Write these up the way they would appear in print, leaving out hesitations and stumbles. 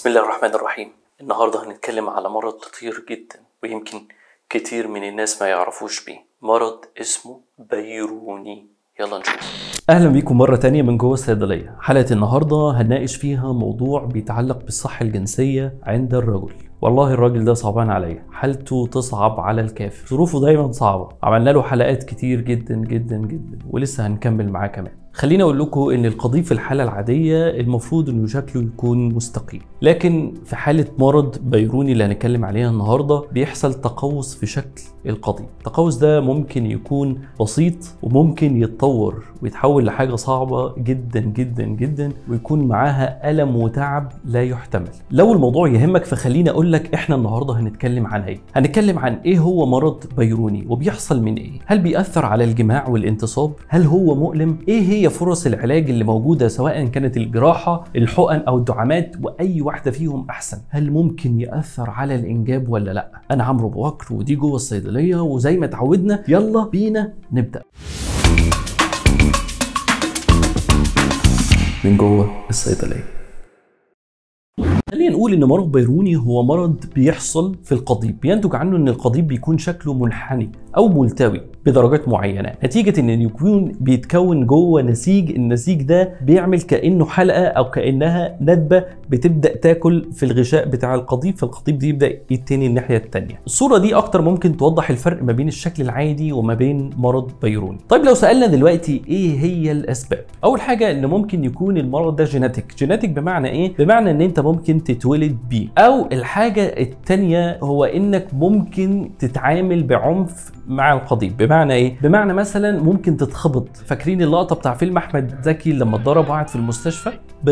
بسم الله الرحمن الرحيم. النهاردة هنتكلم على مرض خطير جدا ويمكن كتير من الناس ما يعرفوش بيه، مرض اسمه بيروني. يلا نشوف. اهلا بيكم مرة تانية من جوه الصيدلية. حلقة النهاردة هنناقش فيها موضوع بيتعلق بالصحة الجنسية عند الرجل. والله الراجل ده صعبان عليا، حالته تصعب على الكافر، ظروفه دايما صعبة. عملنا له حلقات كتير جدا جدا جدا ولسه هنكمل معاه كمان. خليني اقول لكم ان القضيب في الحالة العادية المفروض انه شكله يكون مستقيم، لكن في حالة مرض بيروني اللي هنتكلم عليها النهاردة بيحصل تقوس في شكل القضيب. التقوس ده ممكن يكون بسيط وممكن يتطور ويتحول لحاجة صعبة جدا جدا جدا ويكون معاها ألم وتعب لا يحتمل. لو الموضوع يهمك فخليني اقول لك احنا النهاردة هنتكلم عن ايه. هنتكلم عن ايه هو مرض بيروني وبيحصل من ايه، هل بيأثر على الجماع والانتصاب، هل هو مؤلم، ايه هي فرص العلاج اللي موجودة سواء كانت الجراحة، الحقن او الدعامات، واي واحدة فيهم احسن، هل ممكن يأثر على الانجاب ولا لا. انا عمرو ابو بكر ودي جوه الصيدلية، وزي ما اتعودنا يلا بينا نبدأ من جوه الصيدلية. خلينا نقول ان مرض بيروني هو مرض بيحصل في القضيب، بينتج عنه ان القضيب بيكون شكله منحني او ملتوي بدرجات معينه، نتيجه ان يكون بيتكون جوه نسيج. النسيج ده بيعمل كانه حلقه او كانها ندبه بتبدا تاكل في الغشاء بتاع القضيب، فالقضيب دي يبدا يتني الناحيه الثانيه. الصوره دي اكتر ممكن توضح الفرق ما بين الشكل العادي وما بين مرض بيروني. طيب لو سالنا دلوقتي ايه هي الاسباب، اول حاجه ان ممكن يكون المرض ده جيناتيك بمعنى ايه؟ بمعنى ان انت ممكن تتولد بيه، او الحاجه الثانيه هو انك ممكن تتعامل بعنف مع القضيب. بمعنى ايه؟ بمعنى مثلا ممكن تتخبط. فاكرين اللقطه بتاع فيلم احمد زكي لما اتضرب وقعد في المستشفى؟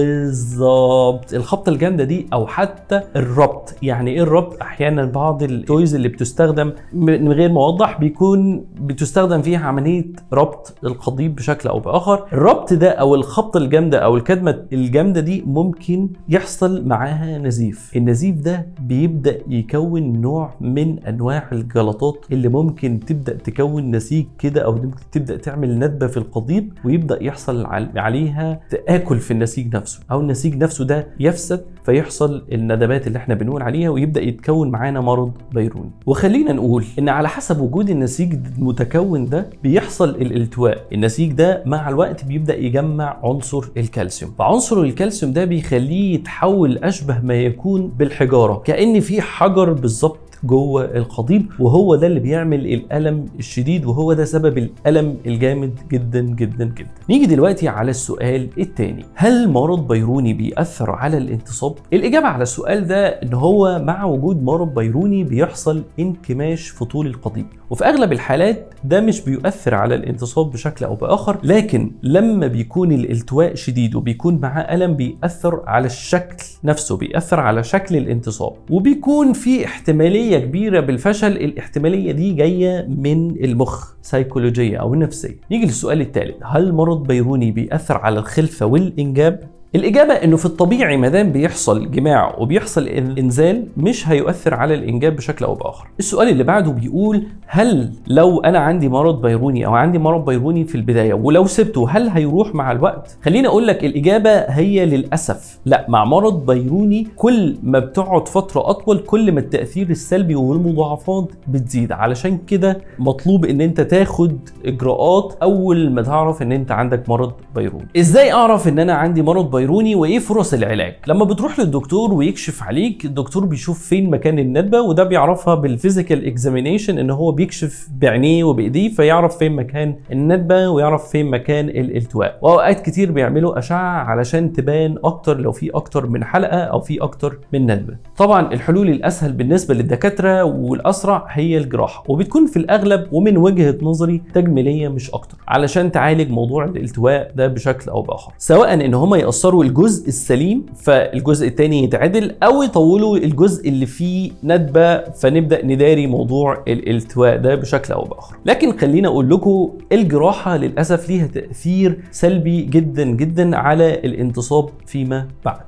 بالظبط الخبطه الجامده دي، او حتى الربط. يعني ايه الربط؟ احيانا بعض التويز اللي بتستخدم من غير ما اوضح بيكون بتستخدم فيها عمليه ربط القضيب بشكل او باخر. الربط ده او الخبطه الجامده او الكدمه الجامده دي ممكن يحصل معاها نزيف. النزيف ده بيبدا يكون نوع من انواع الجلطات اللي ممكن تبدا تكون نسيج كده، او ممكن تبدا تعمل ندبه في القضيب ويبدا يحصل عليها تاكل في النسيج نفسه، او النسيج نفسه ده يفسد فيحصل الندبات اللي احنا بنقول عليها ويبدا يتكون معانا مرض بيروني. وخلينا نقول ان على حسب وجود النسيج المتكون ده بيحصل الالتواء. النسيج ده مع الوقت بيبدا يجمع عنصر الكالسيوم، فعنصر الكالسيوم ده بيخليه يتحول اشبه ما يكون بالحجاره، كأن في حجر بالظبط جوه القضيب، وهو ده اللي بيعمل الألم الشديد، وهو ده سبب الألم الجامد جدا جدا جدا. نيجي دلوقتي على السؤال الثاني، هل مرض بيروني بيأثر على الانتصاب؟ الإجابة على السؤال ده إن هو مع وجود مرض بيروني بيحصل انكماش في طول القضيب، وفي أغلب الحالات ده مش بيؤثر على الانتصاب بشكل أو بآخر، لكن لما بيكون الالتواء شديد وبيكون معاه ألم بيأثر على الشكل نفسه، بيأثر على شكل الانتصاب، وبيكون في احتمالية كبيرة بالفشل. الاحتمالية دي جاية من المخ، سيكولوجية أو نفسية. نيجي للسؤال الثالث، هل مرض بيروني بيأثر على الخلفة والإنجاب؟ الإجابة إنه في الطبيعي مادام بيحصل جماع وبيحصل إنزال مش هيؤثر على الإنجاب بشكل أو بآخر. السؤال اللي بعده بيقول، هل لو أنا عندي مرض بيروني أو عندي مرض بيروني في البداية ولو سبته هل هيروح مع الوقت؟ خليني أقول لك الإجابة هي للأسف لا. مع مرض بيروني كل ما بتقعد فترة أطول كل ما التأثير السلبي والمضاعفات بتزيد، علشان كده مطلوب إن أنت تاخد إجراءات أول ما تعرف إن أنت عندك مرض بيروني. إزاي أعرف إن أنا عندي مرض بيروني وايه فرص العلاج؟ لما بتروح للدكتور ويكشف عليك، الدكتور بيشوف فين مكان الندبه، وده بيعرفها بالفيزيكال اكزامينيشن، ان هو بيكشف بعينيه وبايديه فيعرف فين مكان الندبه ويعرف فين مكان الالتواء. واوقات كتير بيعملوا اشعه علشان تبان اكتر لو في اكتر من حلقه او في اكتر من ندبه. طبعا الحلول الاسهل بالنسبه للدكاتره والاسرع هي الجراحه، وبتكون في الاغلب ومن وجهه نظري تجميليه مش اكتر، علشان تعالج موضوع الالتواء ده بشكل او باخر، سواء ان هم يقصروا الجزء السليم فالجزء الثاني يتعدل، او يطولوا الجزء اللي فيه ندبه فنبدا نداري موضوع الالتواء ده بشكل او باخر. لكن خلينا اقول لكم الجراحه للاسف ليها تاثير سلبي جدا جدا على الانتصاب فيما بعد.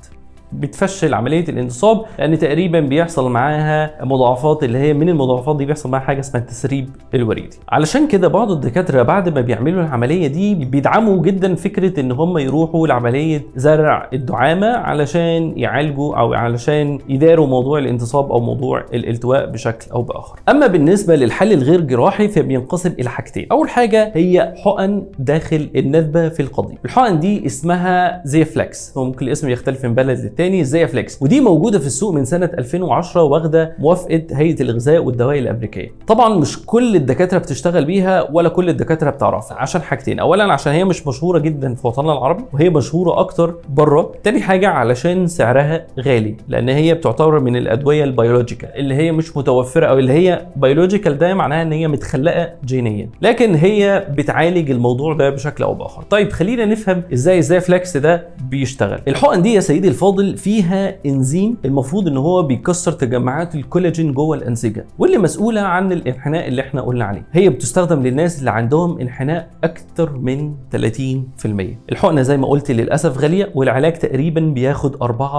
بتفشل عمليه الانتصاب، لان تقريبا بيحصل معاها مضاعفات، اللي هي من المضاعفات دي بيحصل معاها حاجه اسمها التسريب الوريدي. علشان كده بعض الدكاتره بعد ما بيعملوا العمليه دي بيدعموا جدا فكره ان هم يروحوا لعمليه زرع الدعامه علشان يعالجوا او علشان يداروا موضوع الانتصاب او موضوع الالتواء بشكل او باخر. اما بالنسبه للحل الغير جراحي فبينقسم الى حاجتين. اول حاجه هي حقن داخل الندبه في القضيب. الحقن دي اسمها زيفلكس، هو ممكن الاسم يختلف من بلد للتاني. زيفلكس ودي موجوده في السوق من سنه 2010 واخده موافقه هيئه الغذاء والدواء الامريكيه. طبعا مش كل الدكاتره بتشتغل بيها ولا كل الدكاتره بتعرفها، عشان حاجتين. اولا عشان هي مش مشهوره جدا في وطننا العربي وهي مشهوره اكتر بره. تاني حاجه علشان سعرها غالي، لان هي بتعتبر من الادويه البيولوجيكال اللي هي مش متوفره، او اللي هي بيولوجيكال ده معناها ان هي متخلقه جينيا، لكن هي بتعالج الموضوع ده بشكل او باخر. طيب خلينا نفهم ازاي فلكس ده بيشتغل. الحقن دي يا سيدي الفاضل فيها انزيم المفروض ان هو بيكسر تجمعات الكولاجين جوه الانسجه، واللي مسؤوله عن الانحناء اللي احنا قلنا عليه. هي بتستخدم للناس اللي عندهم انحناء اكتر من 30%. الحقنه زي ما قلت للاسف غاليه، والعلاج تقريبا بياخد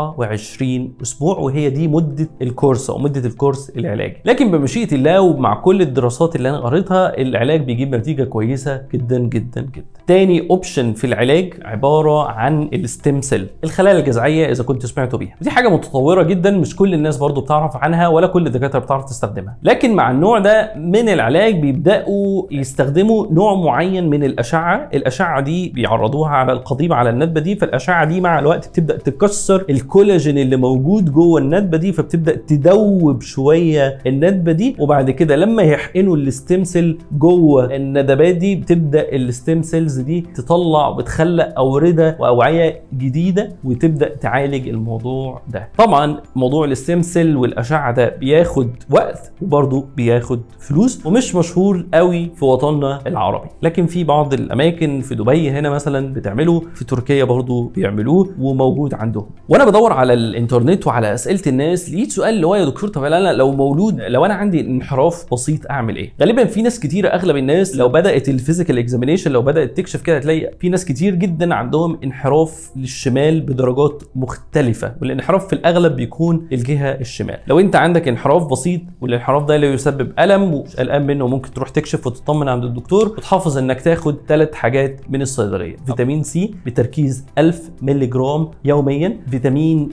24 اسبوع، وهي دي مده الكورس او مده الكورس العلاجي. لكن بمشيئه الله ومع كل الدراسات اللي انا قريتها العلاج بيجيب نتيجه كويسه جدا جدا جدا. تاني اوبشن في العلاج عباره عن الستيم سيل، الخلايا الجذعيه، اذا كنت سمعتوا بيها. دي حاجه متطوره جدا، مش كل الناس برضو بتعرف عنها ولا كل الدكاتره بتعرف تستخدمها. لكن مع النوع ده من العلاج بيبداوا يستخدموا نوع معين من الاشعه. الاشعه دي بيعرضوها على القضيب على الندبه دي، فالاشعه دي مع الوقت بتبدا تكسر الكولاجين اللي موجود جوه الندبه دي، فبتبدا تدوب شويه الندبه دي. وبعد كده لما يحقنوا الستيم سيل جوه الندبات دي بتبدا الستيم سيلز دي تطلع وتخلق اورده واوعيه جديده وتبدا تعالج الموضوع ده. طبعا موضوع الستيم سيل والاشعه ده بياخد وقت وبرضه بياخد فلوس، ومش مشهور قوي في وطننا العربي، لكن في بعض الاماكن في دبي هنا مثلا بتعمله، في تركيا برضه بيعملوه وموجود عندهم. وانا بدور على الانترنت وعلى اسئله الناس لقيت سؤال اللي هو يا دكتور طب انا لو انا عندي انحراف بسيط اعمل ايه؟ غالبا في ناس كتيره، اغلب الناس لو بدات الفيزيكال اكزامينيشن لو بدات تكشف كده هتلاقي في ناس كتير جدا عندهم انحراف للشمال بدرجات مختلفه، والانحراف في الاغلب بيكون الجهه الشمال. لو انت عندك انحراف بسيط والانحراف ده لا يسبب الم ومش قلقان منه، ممكن تروح تكشف وتطمن عند الدكتور، وتحافظ انك تاخد 3 حاجات من الصيدليه: فيتامين سي بتركيز 1000 مللي جرام يوميا، فيتامين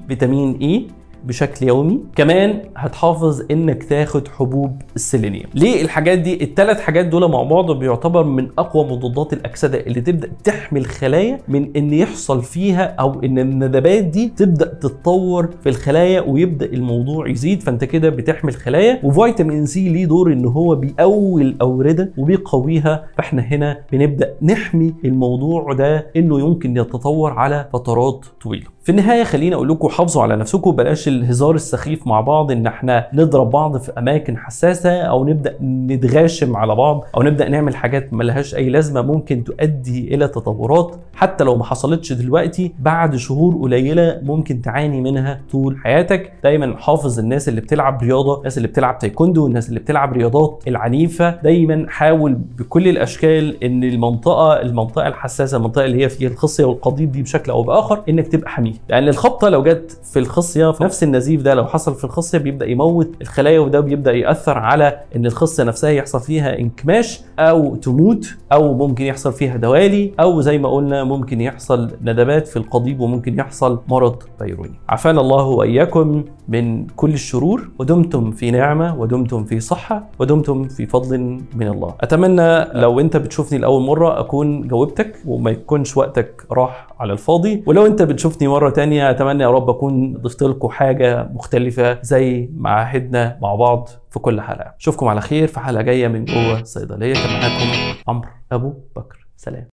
اي بشكل يومي، كمان هتحافظ انك تاخد حبوب السيلينيوم. ليه الحاجات دي؟ ال3 حاجات دول مع بعض بيعتبر من اقوى مضادات الاكسده اللي تبدا تحمي الخلايا من ان يحصل فيها او ان الندبات دي تبدا تتطور في الخلايا ويبدا الموضوع يزيد، فانت كده بتحمي الخلايا. وفيتامين سي ليه دور ان هو بيقوي الاورده وبيقويها، فاحنا هنا بنبدا نحمي الموضوع ده انه يمكن يتطور على فترات طويله. في النهايه خليني اقول لكم حافظوا على نفسكم، بلاش الهزار السخيف مع بعض ان احنا نضرب بعض في اماكن حساسه او نبدا نتغاشم على بعض او نبدا نعمل حاجات ملهاش اي لازمه ممكن تؤدي الى تطورات حتى لو ما حصلتش دلوقتي بعد شهور قليله ممكن تعاني منها طول حياتك. دايما حافظ الناس اللي بتلعب رياضه، الناس اللي بتلعب تايكوندو، الناس اللي بتلعب رياضات العنيفه، دايما حاول بكل الاشكال ان المنطقه الحساسه، المنطقه اللي هي فيها الخصيه والقضيب دي بشكل او باخر انك تبقى حميه، لان الخبطه لو جت في الخصيه في نفس النزيف ده لو حصل في الخصيه بيبدا يموت الخلايا، وده بيبدا ياثر على ان الخصيه نفسها يحصل فيها انكماش او تموت، او ممكن يحصل فيها دوالي، او زي ما قلنا ممكن يحصل ندبات في القضيب وممكن يحصل مرض بيروني. عافانا الله واياكم من كل الشرور، ودمتم في نعمه ودمتم في صحه ودمتم في فضل من الله. اتمنى لو انت بتشوفني لاول مره اكون جاوبتك وما يكونش وقتك راح على الفاضي، ولو انت بتشوفني مره تانية اتمنى يا رب اكون ضفت لكم حاجه مختلفه زي ما عهدنا مع بعض في كل حلقه. اشوفكم على خير في حلقه جايه من جوه صيدليه. كان معاكم عمرو ابو بكر، سلام.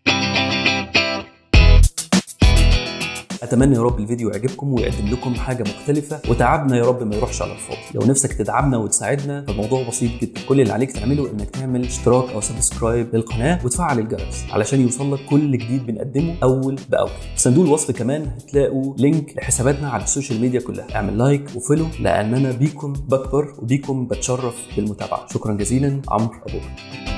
اتمنى يا رب الفيديو يعجبكم ويقدم لكم حاجه مختلفه، وتعبنا يا رب ما يروحش على الفاضي. لو نفسك تدعمنا وتساعدنا فالموضوع بسيط جدا، كل اللي عليك تعمله انك تعمل اشتراك او سبسكرايب للقناه وتفعل الجرس علشان يوصلك كل جديد بنقدمه اول باول. في صندوق الوصف كمان هتلاقوا لينك لحساباتنا على السوشيال ميديا كلها، اعمل لايك وفولو لاننا بيكم بكبر وبيكم بتشرف بالمتابعه. شكرا جزيلا، عمرو ابو بكر.